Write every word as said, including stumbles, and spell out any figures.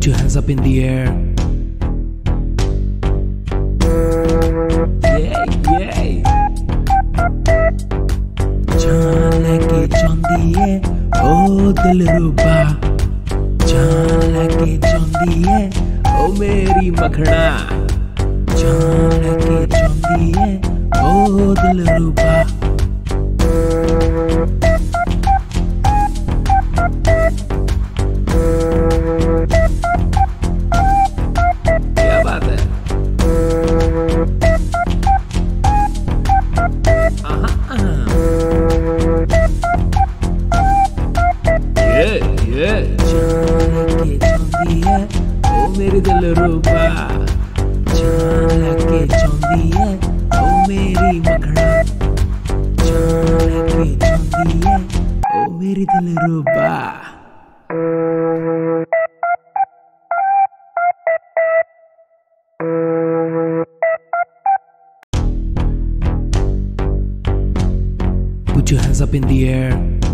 Put your hands up in the air. Yeah, yeah. जान लेके चौंदी है ओ दिलरुबा, जान लेके चौंदी है ओ मेरी मखना, जान लेके चौंदी है ओ दिलरुबा। क्या बात है। ये ये जान लेके चौंदी है ओ मेरी दिलरुबा, जान लेके चौंदी है ओ मेरी मखना, जान लेके चौंदी है ओ मेरी दिलरुबा। Put your hands up in the air.